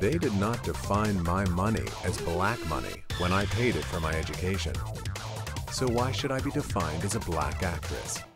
They did not define my money as black money when I paid it for my education. So why should I be defined as a black actress?